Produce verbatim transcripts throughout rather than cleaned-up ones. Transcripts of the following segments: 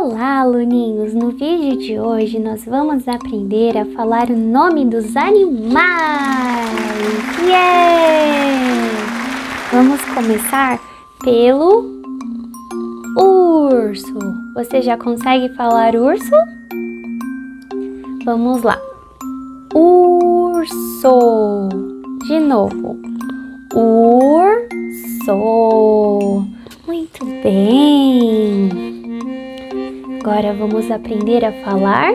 Olá, aluninhos! No vídeo de hoje nós vamos aprender a falar o nome dos animais! Yeah! Vamos começar pelo urso. Você já consegue falar urso? Vamos lá. Urso. De novo. Urso. Muito bem. Agora vamos aprender a falar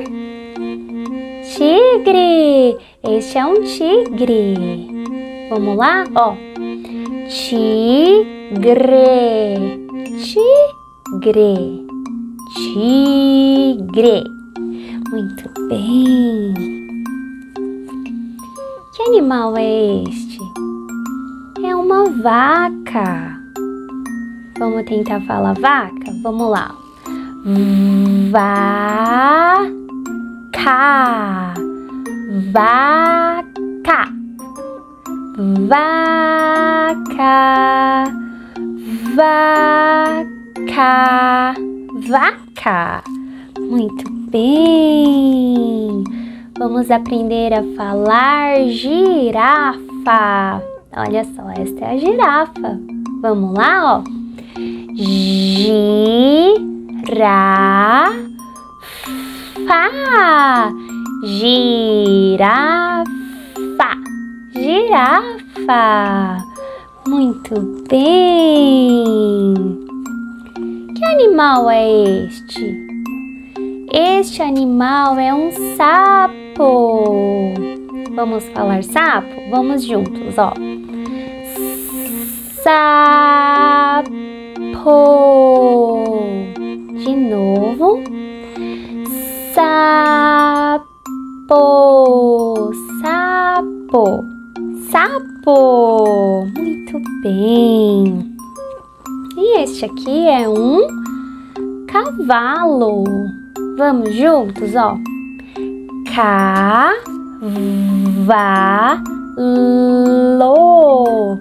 tigre. Este é um tigre. Vamos lá? Ó. Tigre. Tigre. Tigre. Muito bem. Que animal é este? É uma vaca. Vamos tentar falar vaca? Vamos lá. Vaca. Vaca. Vaca. Vaca. Vaca. Muito bem. Vamos aprender a falar girafa. Olha só, esta é a girafa. Vamos lá, ó. Girafa. Girafa. Girafa. Muito bem. Que animal é este? Este animal é um sapo. Vamos falar sapo? Vamos juntos, ó. Sapo. De novo. Sapo. Sapo. Sapo. Muito bem. E este aqui é um cavalo. Vamos juntos, ó. Cavalo.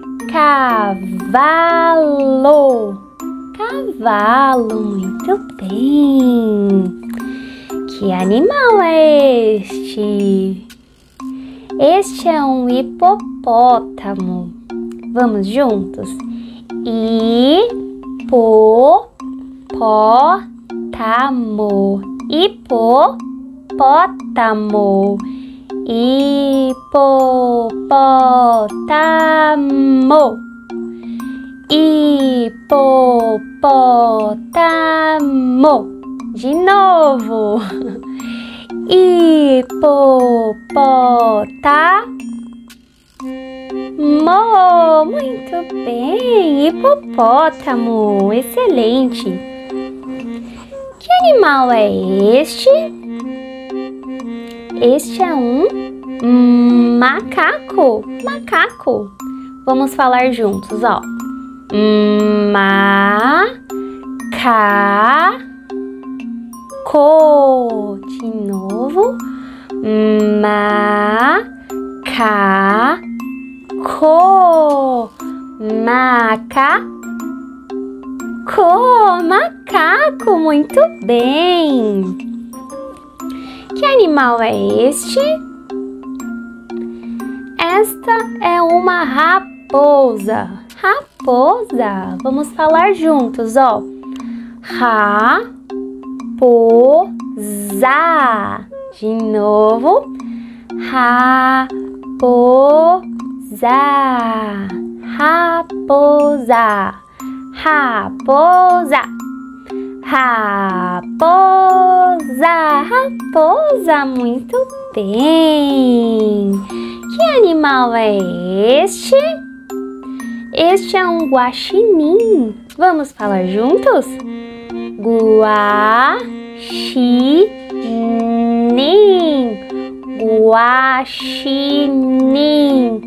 Cavalo. Cavalo. Muito bem. Que animal é este? Este é um hipopótamo. Vamos juntos? Hipopótamo. Hipopótamo. Hipopótamo. Hipopótamo. De novo. Hipopótamo. Muito bem. Hipopótamo. Excelente. Que animal é este? Este é um macaco. Macaco. Vamos falar juntos, ó. Macaco. De novo. Macaco. Macaco. Macaco. Muito bem. Que animal é este? Esta é uma raposa. Raposa. Vamos falar juntos, ó. Raposa. De novo. Raposa. Raposa. Raposa. Raposa. Raposa. Muito bem. Que animal é este? Este é um guaxinim. Vamos falar juntos? Guaxinim. Guaxinim.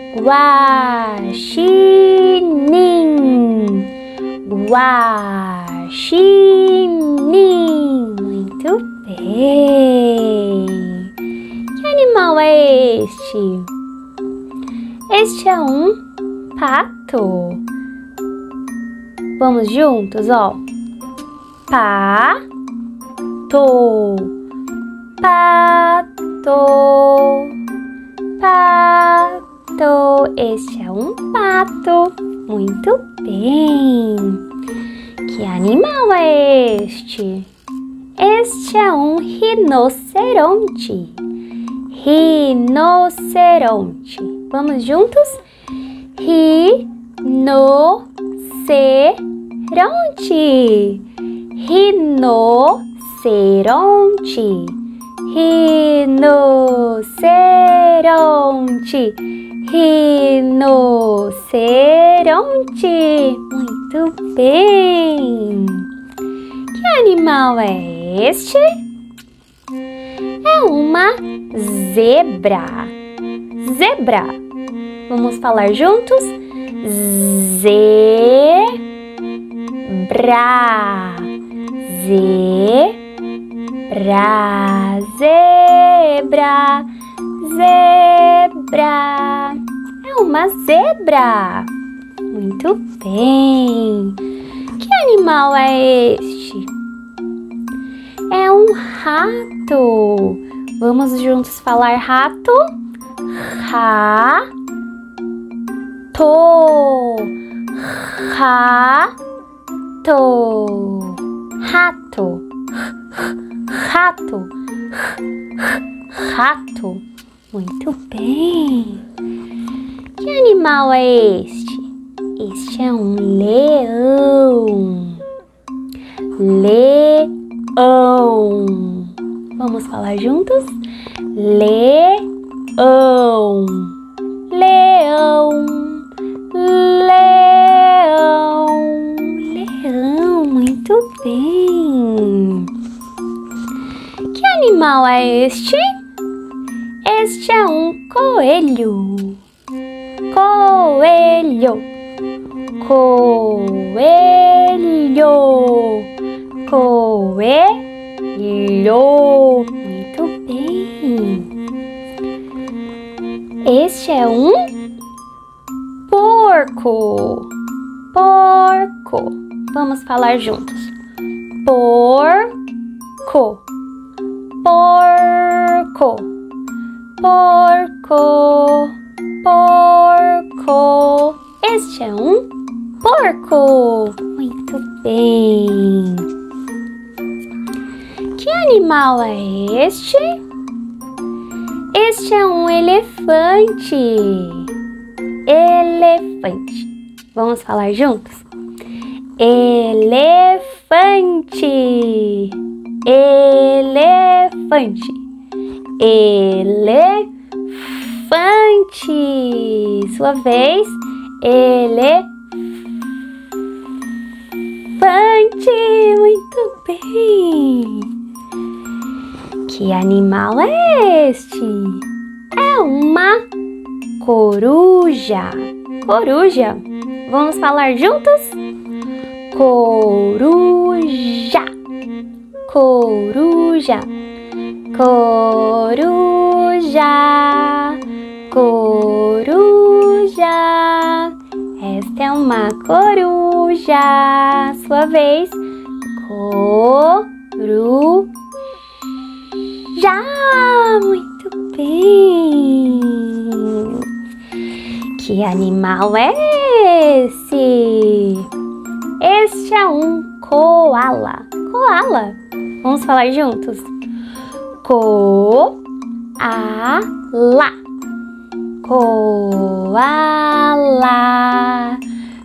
Guaxinim. Guaxinim. Muito bem. Que animal é este? Este é um pato. Vamos juntos, ó. pato, pato, pato. Este é um pato. Muito bem. Que animal é este? Este é um rinoceronte. Rinoceronte. Vamos juntos? Rinoceronte. Rinoceronte. Rinoceronte. Rinoceronte. Muito bem. Que animal é este? É uma zebra. Zebra. Vamos falar juntos? Zebra. Zebra. Zebra. Zebra. É uma zebra. Muito bem. Que animal é este? É um rato. Vamos juntos falar rato? Rato. Rato. Rato. Rato. Rato. Muito bem. Que animal é este? Este é um leão. Leão. Vamos falar juntos? Leão. Leão. Leão. Leão. Muito bem. Que animal é este? Este é um coelho. Coelho. Coelho. Coelho. Muito bem. Este é um porco. Porco. Vamos falar juntos. Porco. Porco. Porco. Porco. Este é um porco. Muito bem. Que animal é este? Este é um elefante. Elefante. Vamos falar juntos? Elefante. Elefante. Elefante. Sua vez. Elefante. Muito bem. Que animal é este? É uma coruja. Coruja. Vamos falar juntos? Coruja. Coruja. Coruja. Coruja. Esta é uma coruja. Sua vez. Coruja. Muito bem. Que animal é esse? Este é um coala. Coala. Vamos falar juntos? Co-a-la. Coala.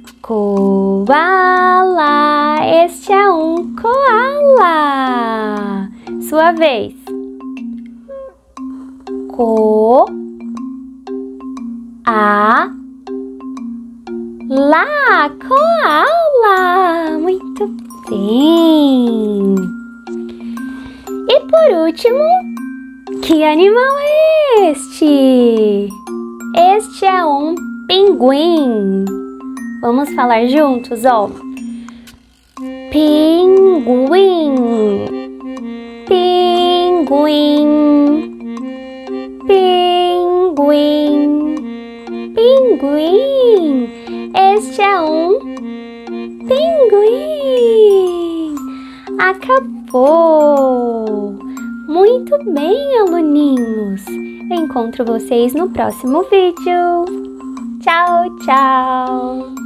Coala. Este é um coala. Sua vez. Co a lá, coala. Muito bem. E por último, que animal é este? Este é um pinguim. Vamos falar juntos, ó. Pinguim. Pinguim. Pinguim. Pinguim. Este é um pinguim. Acabou! Muito bem, aluninhos! Eu encontro vocês no próximo vídeo. Tchau, tchau!